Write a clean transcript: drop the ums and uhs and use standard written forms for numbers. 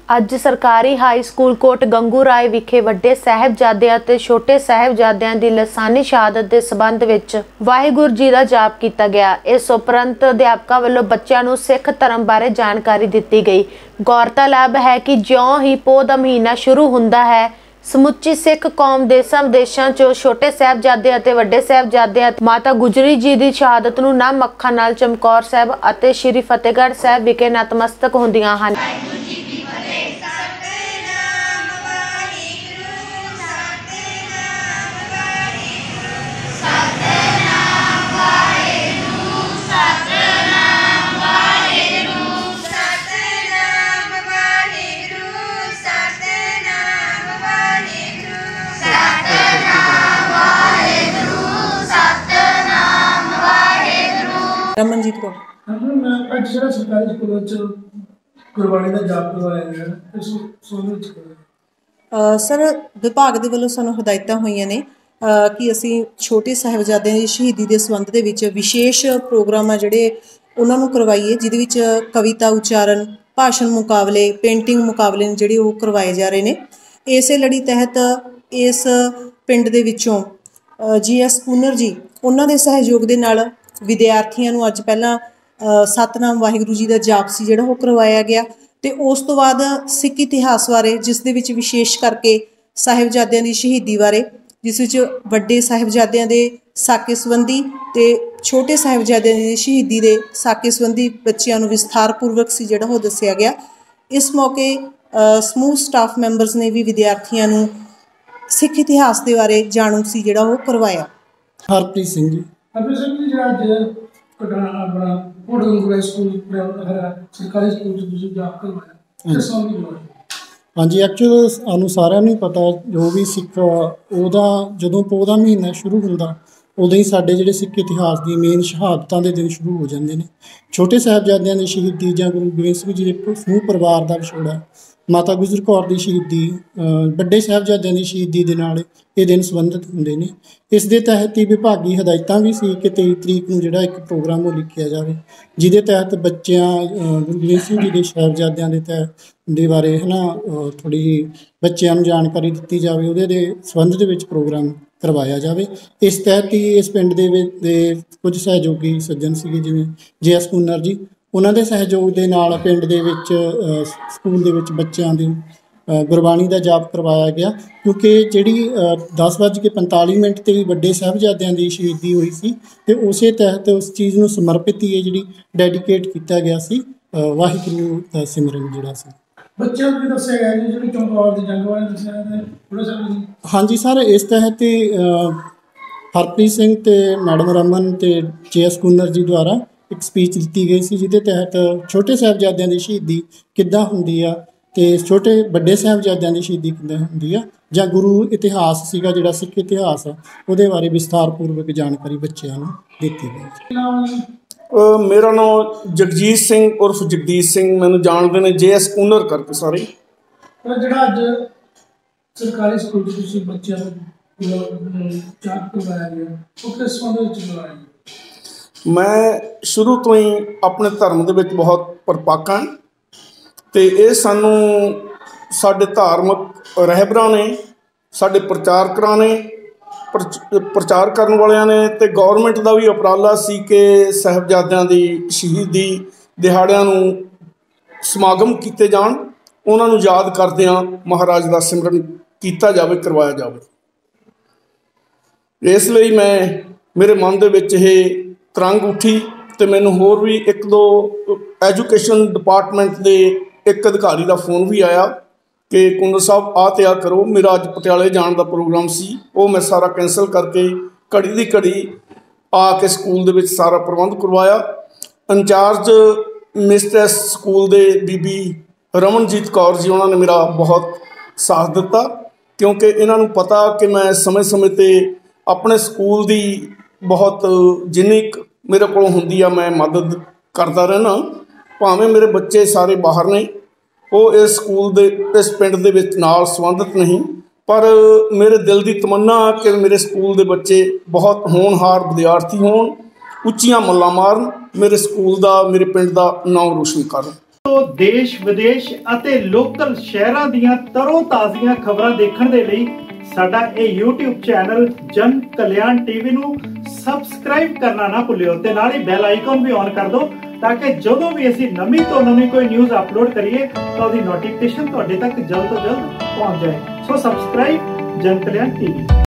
ਅੱਜ ਸਰਕਾਰੀ high school Kot Gangu Rai ਵਿਖੇ ਵੱਡੇ ਸਾਹਿਬਜ਼ਾਦਿਆਂ ਅਤੇ ਛੋਟੇ ਸਾਹਿਬਜ਼ਾਦਿਆਂ ਦੀ ਲਾਸਾਨੀ ਸ਼ਹਾਦਤ ਦੇ ਸਬੰਧ ਵਿੱਚ ਵਾਹਿਗੁਰੂ ਜੀ ਦਾ ਜਾਪ ਕੀਤਾ ਗਿਆ। ਇਸ ਉਪਰੰਤ ਅਧਿਆਪਕਾਂ ਵੱਲੋਂ ਬੱਚਿਆਂ ਨੂੰ ਸਿੱਖ ਧਰਮ ਬਾਰੇ ਜਾਣਕਾਰੀ ਦਿੱਤੀ ਗਈ। ਗੌਰਤਲਬ ਹੈ ਕਿ ਜਿਉਂ ਹੀ ਪੋਹ ਦਾ ਮਹੀਨਾ ਸ਼ੁਰੂ ਹੁੰਦਾ ਹੈ, ਸਮੁੱਚੀ ਸਿੱਖ ਕੌਮ ਦੇਸਾਂ ਵਿਦੇਸ਼ਾਂ 'ਚੋਂ ਛੋਟੇ ਸਾਹਿਬਜ਼ਾਦੇ ਅਤੇ ਵੱਡੇ ਸਾਹਿਬਜ਼ਾਦੇ ਮਾਤਾ ਗੁਜਰੀ ਜੀ ਦੀ ਸ਼ਹਾਦਤ ਨੂੰ ਨਮ ਅੱਖਾਂ ਨਾਲ ਚਮਕੌਰ ਸਾਹਿਬ ਅਤੇ ਸ਼੍ਰੀ ਫਤਿਹਗੜ੍ਹ ਸਾਹਿਬ ਵਿਖੇ ਨਤਮਸਤਕ ਹੁੰਦੀਆਂ ਹਨ। रमनजीत को ਅੱਜ ਜਿਹੜਾ ਸਰਕਾਰੀ ਸਕੂਲ ਵਿੱਚ ਗੁਰਬਾਣੀ ਦਾ ਜਾਪ ਕਰਵਾਇਆ ਗਿਆ ਇਸ ਸੰਬੰਧ ਵਿੱਚ ਸਰ ਵਿਭਾਗ ਦੇ ਵੱਲੋਂ ਸਾਨੂੰ ਹਦਾਇਤਾਂ ਹੋਈਆਂ ਨੇ ਕਿ ਅਸੀਂ ਛੋਟੇ ਸਾਹਿਬਜ਼ਾਦਿਆਂ ਦੀ ਸ਼ਹੀਦੀ ਦੇ ਸੰਬੰਧ ਦੇ ਵਿੱਚ ਵਿਸ਼ੇਸ਼ ਪ੍ਰੋਗਰਾਮ ਆ ਜਿਹੜੇ ਉਹਨਾਂ ਨੂੰ ਕਰਵਾਈਏ, ਜਿਹਦੇ ਵਿੱਚ ਕਵਿਤਾ ਉਚਾਰਨ, ਭਾਸ਼ਣ ਮੁਕਾਬਲੇ, ਪੇਂਟਿੰਗ ਮੁਕਾਬਲੇ ਨੇ ਜਿਹੜੇ ਉਹ ਕਰਵਾਏ ਜਾ ਰਹੇ ਨੇ। ਇਸੇ ਲੜੀ ਤਹਿਤ ਇਸ ਪਿੰਡ ਦੇ ਵਿੱਚੋਂ GS ਕੂਨਰ ਜੀ ਉਹਨਾਂ ਦੇ ਸਹਿਯੋਗ ਦੇ ਨਾਲ ਵਿਦਿਆਰਥੀਆਂ ਨੂੰ ਅੱਜ ਪਹਿਲਾਂ ਸਤਨਾਮ ਵਾਹਿਗੁਰੂ ਜੀ ਦਾ ਜਾਪ ਸੀ ਜਿਹੜਾ ਉਹ ਕਰਵਾਇਆ ਗਿਆ ਅਤੇ ਉਸ ਤੋਂ ਬਾਅਦ ਸਿੱਖ ਇਤਿਹਾਸ ਬਾਰੇ, ਜਿਸ ਦੇ ਵਿੱਚ ਵਿਸ਼ੇਸ਼ ਕਰਕੇ ਸਾਹਿਬਜ਼ਾਦਿਆਂ ਦੀ ਸ਼ਹੀਦੀ ਬਾਰੇ, ਜਿਸ ਵਿੱਚ ਵੱਡੇ ਸਾਹਿਬਜ਼ਾਦਿਆਂ ਦੇ ਸਾਕੇ ਸੰਬੰਧੀ ਅਤੇ ਛੋਟੇ ਸਾਹਿਬਜ਼ਾਦਿਆਂ ਦੀ ਸ਼ਹੀਦੀ ਦੇ ਸਾਕੇ ਸੰਬੰਧੀ ਬੱਚਿਆਂ ਨੂੰ ਵਿਸਥਾਰਪੂਰਵਕ ਸੀ ਜਿਹੜਾ ਉਹ ਦੱਸਿਆ ਗਿਆ। ਇਸ ਮੌਕੇ ਸਮੂਹ ਸਟਾਫ ਮੈਂਬਰਸ ਨੇ ਵੀ ਵਿਦਿਆਰਥੀਆਂ ਨੂੰ ਸਿੱਖ ਇਤਿਹਾਸ ਦੇ ਬਾਰੇ ਜਾਣੂ ਸੀ ਜਿਹੜਾ ਉਹ ਕਰਵਾਇਆ। ਹਰਪ੍ਰੀਤ ਸਿੰਘ ਜੀ ਜਿਹੜਾ ਅੱਜ ਆਪਣਾ ਕੋਟ ਗੰਗੂ ਰਾਏ ਸਕੂਲ ਸਰਕਾਰੀ ਸਕੂਲ 'ਚ ਤੁਸੀਂ ਜਾਪ ਕਰਵਾਇਆ। ਹਾਂਜੀ, ਐਕਚੁਅਲ ਸਾਨੂੰ ਸਾਰਿਆਂ ਨੂੰ ਪਤਾ ਜੋ ਵੀ ਸਿੱਖ ਉਹਦਾ ਜਦੋਂ ਪੋਹ ਦਾ ਮਹੀਨਾ ਸ਼ੁਰੂ ਹੁੰਦਾ ਉਦੋਂ ਹੀ ਸਾਡੇ ਜਿਹੜੇ ਸਿੱਖ ਇਤਿਹਾਸ ਦੀ ਮੇਨ ਸ਼ਹਾਦਤਾਂ ਦੇ ਦਿਨ ਸ਼ੁਰੂ ਹੋ ਜਾਂਦੇ ਨੇ। ਛੋਟੇ ਸਾਹਿਬਜ਼ਾਦਿਆਂ ਦੀ ਸ਼ਹੀਦੀ ਜਾਂ ਗੁਰੂ ਗੋਬਿੰਦ ਸਿੰਘ ਜੀ ਦੇ ਸਮੂਹ ਪਰਿਵਾਰ ਦਾ ਵਿਛੋੜਾ, ਮਾਤਾ ਗੁਜਰ ਕੌਰ ਦੀ ਸ਼ਹੀਦੀ, ਵੱਡੇ ਸਾਹਿਬਜ਼ਾਦਿਆਂ ਦੀ ਸ਼ਹੀਦੀ ਦੇ ਨਾਲ ਇਹ ਦਿਨ ਸੰਬੰਧਿਤ ਹੁੰਦੇ ਨੇ। ਇਸ ਦੇ ਤਹਿਤ ਹੀ ਵਿਭਾਗੀ ਹਦਾਇਤਾਂ ਵੀ ਸੀ ਕਿ 23 ਤਰੀਕ ਨੂੰ ਜਿਹੜਾ ਇੱਕ ਪ੍ਰੋਗਰਾਮ ਉਹ ਲਿਖਿਆ ਜਾਵੇ, ਜਿਹਦੇ ਤਹਿਤ ਬੱਚਿਆਂ ਗੁਰੂ ਗੋਬਿੰਦ ਸਿੰਘ ਜੀ ਦੇ ਸਾਹਿਬਜ਼ਾਦਿਆਂ ਦੇ ਬਾਰੇ ਥੋੜ੍ਹੀ ਜਿਹੀ ਬੱਚਿਆਂ ਨੂੰ ਜਾਣਕਾਰੀ ਦਿੱਤੀ ਜਾਵੇ, ਉਹਦੇ ਦੇ ਸੰਬੰਧ ਦੇ ਵਿੱਚ ਪ੍ਰੋਗਰਾਮ ਕਰਵਾਇਆ ਜਾਵੇ। ਇਸ ਤਹਿਤ ਹੀ ਇਸ ਪਿੰਡ ਦੇ ਕੁਝ ਸਹਿਯੋਗੀ ਸੱਜਣ ਸੀਗੇ, ਜਿਵੇਂ GS ਕੂਨਰ ਜੀ, ਉਹਨਾਂ ਦੇ ਸਹਿਯੋਗ ਦੇ ਨਾਲ ਪਿੰਡ ਦੇ ਵਿੱਚ ਸਕੂਲ ਦੇ ਵਿੱਚ ਬੱਚਿਆਂ ਦੀ ਗੁਰਬਾਣੀ ਦਾ ਜਾਪ ਕਰਵਾਇਆ ਗਿਆ, ਕਿਉਂਕਿ ਜਿਹੜੀ 10:45 'ਤੇ ਵੱਡੇ ਸਾਹਿਬਜ਼ਾਦਿਆਂ ਦੀ ਸ਼ਹੀਦੀ ਹੋਈ ਸੀ ਅਤੇ ਉਸੇ ਤਹਿਤ ਉਸ ਚੀਜ਼ ਨੂੰ ਸਮਰਪਿਤ ਹੀ ਜਿਹੜੀ ਡੈਡੀਕੇਟ ਕੀਤਾ ਗਿਆ ਸੀ ਵਾਹਿਗੁਰੂ ਦਾ ਸਿਮਰਨ ਜਿਹੜਾ ਸੀ। ਬੱਚਿਆਂ ਨੂੰ ਵੀ ਦੱਸਿਆ ਗਿਆ ਜੀ ਜਿਹੜੀ ਚਮਕੌਰ ਦੀ ਜੰਗ ਬਾਰੇ ਦੱਸਿਆ। ਹਾਂਜੀ ਸਰ, ਇਸ ਤਹਿਤ ਹੀ ਹਰਪ੍ਰੀਤ ਸਿੰਘ ਅਤੇ ਮੈਡਮ ਰਮਨ ਅਤੇ GS ਕੂਨਰ ਜੀ ਦੁਆਰਾ ਇੱਕ ਸਪੀਚ ਦਿੱਤੀ ਗਈ ਸੀ, ਜਿਹਦੇ ਤਹਿਤ ਛੋਟੇ ਸਾਹਿਬਜ਼ਾਦਿਆਂ ਦੀ ਸ਼ਹੀਦੀ ਕਿੱਦਾਂ ਹੁੰਦੀ ਆ ਅਤੇ ਵੱਡੇ ਸਾਹਿਬਜ਼ਾਦਿਆਂ ਦੀ ਸ਼ਹੀਦੀ ਕਿੱਦਾਂ ਹੁੰਦੀ ਆ, ਜਾਂ ਗੁਰੂ ਇਤਿਹਾਸ ਸੀਗਾ ਜਿਹੜਾ ਸਿੱਖ ਇਤਿਹਾਸ ਆ ਉਹਦੇ ਬਾਰੇ ਵਿਸਥਾਰਪੂਰਵਕ ਜਾਣਕਾਰੀ ਬੱਚਿਆਂ ਨੂੰ ਦਿੱਤੀ ਗਈ। ਮੇਰਾ ਨਾਮ ਜਗਜੀਤ ਸਿੰਘ ਉਰਫ ਜਗਦੀਸ਼ ਸਿੰਘ, ਮੈਨੂੰ ਜਾਣਦੇ ਨੇ GS ਕੂਨਰ ਕਰਕੇ ਸਾਰੇ। ਜਿਹੜਾ ਅੱਜ ਸਰਕਾਰੀ ਸਕੂਲ 'ਚ ਤੁਸੀਂ ਬੱਚਿਆਂ ਨੂੰ ਜਾਪ ਕਰਵਾਇਆ ਗਿਆ, ਉਹ ਕਿਸ ਸੰਬੰਧ ਵਿੱਚ ਕਰਵਾਇਆ ਗਿਆ? ਮੈਂ ਸ਼ੁਰੂ ਤੋਂ ਹੀ ਆਪਣੇ ਧਰਮ ਦੇ ਵਿੱਚ ਬਹੁਤ ਪਰਪੱਕ ਹਾਂ ਅਤੇ ਇਹ ਸਾਨੂੰ ਸਾਡੇ ਧਾਰਮਿਕ ਰਹਿਬਰਾਂ ਨੇ, ਸਾਡੇ ਪ੍ਰਚਾਰਕਾਂ ਨੇ, ਪ੍ਰਚਾਰ ਕਰਨ ਵਾਲਿਆਂ ਨੇ ਅਤੇ ਗੌਰਮੈਂਟ ਦਾ ਵੀ ਉਪਰਾਲਾ ਸੀ ਕਿ ਸਾਹਿਬਜ਼ਾਦਿਆਂ ਦੀ ਸ਼ਹੀਦੀ ਦਿਹਾੜਿਆਂ ਨੂੰ ਸਮਾਗਮ ਕੀਤੇ ਜਾਣ, ਉਹਨਾਂ ਨੂੰ ਯਾਦ ਕਰਦਿਆਂ ਮਹਾਰਾਜ ਦਾ ਸਿਮਰਨ ਕੀਤਾ ਜਾਵੇ, ਕਰਵਾਇਆ ਜਾਵੇ। ਇਸ ਲਈ ਮੇਰੇ ਮਨ ਦੇ ਵਿੱਚ ਇਹ ਤਰੰਗ ਉੱਠੀ ਅਤੇ ਮੈਨੂੰ ਹੋਰ ਵੀ 1-2 ਐਜੂਕੇਸ਼ਨ ਡਿਪਾਰਟਮੈਂਟ ਦੇ ਇੱਕ ਅਧਿਕਾਰੀ ਦਾ ਫੋਨ ਵੀ ਆਇਆ ਕਿ ਕੂਨਰ ਸਾਹਿਬ ਆਹ ਤਿਆਰ ਕਰੋ। ਮੇਰਾ ਅੱਜ ਪਟਿਆਲੇ ਜਾਣ ਦਾ ਪ੍ਰੋਗਰਾਮ ਸੀ, ਉਹ ਮੈਂ ਸਾਰਾ ਕੈਂਸਲ ਕਰਕੇ ਘੜੀ ਦੀ ਘੜੀ ਆ ਕੇ ਸਕੂਲ ਦੇ ਵਿੱਚ ਸਾਰਾ ਪ੍ਰਬੰਧ ਕਰਵਾਇਆ। ਇੰਚਾਰਜ ਮਿਸਟਰੈਸ ਸਕੂਲ ਦੇ ਬੀਬੀ ਰਮਨਜੀਤ ਕੌਰ ਜੀ, ਉਹਨਾਂ ਨੇ ਮੇਰਾ ਬਹੁਤ ਸਾਥ ਦਿੱਤਾ, ਕਿਉਂਕਿ ਇਹਨਾਂ ਨੂੰ ਪਤਾ ਕਿ ਮੈਂ ਸਮੇਂ-ਸਮੇਂ 'ਤੇ ਆਪਣੇ ਸਕੂਲ ਦੀ ਬਹੁਤ ਜਿੰਨੀ ਮੇਰੇ ਕੋਲੋਂ ਹੁੰਦੀ ਆ ਮੈਂ ਮਦਦ ਕਰਦਾ ਰਹਿਣਾ। ਭਾਵੇਂ ਮੇਰੇ ਬੱਚੇ ਸਾਰੇ ਬਾਹਰ ਨੇ, ਉਹ ਇਸ ਸਕੂਲ ਦੇ ਇਸ ਪਿੰਡ ਦੇ ਵਿੱਚ ਨਾਲ ਸੰਬੰਧਿਤ ਨਹੀਂ, ਪਰ ਮੇਰੇ ਦਿਲ ਦੀ ਤਮੰਨਾ ਕਿ ਮੇਰੇ ਸਕੂਲ ਦੇ ਬੱਚੇ ਬਹੁਤ ਹੋਣਹਾਰ ਵਿਦਿਆਰਥੀ ਹੋਣ, ਉੱਚੀਆਂ ਮੱਲਾਂ ਮਾਰਨ, ਮੇਰੇ ਸਕੂਲ ਦਾ, ਮੇਰੇ ਪਿੰਡ ਦਾ ਨਾਮ ਰੋਸ਼ਨ ਕਰਨ। देश विदेश ਅਤੇ ਲੋਕਲ ਸ਼ਹਿਰਾਂ ਦੀਆਂ ਤਰੋ ਤਾਜ਼ੀਆਂ ਖਬਰਾਂ ਦੇਖਣ ਦੇ ਲਈ ਸਾਡਾ ਇਹ YouTube ਚੈਨਲ ਜਨ ਕਲਿਆਣ ਟੀਵੀ ਨੂੰ ਸਬਸਕ੍ਰਾਈਬ ਕਰਨਾ ਨਾ ਭੁੱਲਿਓ ਤੇ ਨਾਲ ਹੀ ਬੈਲ ਆਈਕਨ ਵੀ ਔਨ ਕਰ ਦਿਓ ਤਾਂ ਕਿ ਜਦੋਂ ਵੀ ਅਸੀਂ ਨਵੀਂ ਤੋਂ ਨਵੀਂ ਕੋਈ ਨਿਊਜ਼ ਅਪਲੋਡ ਕਰੀਏ ਤਾਂ ਉਹਦੀ ਨੋਟੀਫਿਕੇਸ਼ਨ ਤੁਹਾਡੇ ਤੱਕ ਜਲਦ ਤੋਂ ਜਲਦ ਪਹੁੰਚ ਜਾਏ। ਸੋ ਸਬਸਕ੍ਰਾਈਬ ਜਨ ਕਲਿਆਣ ਟੀਵੀ।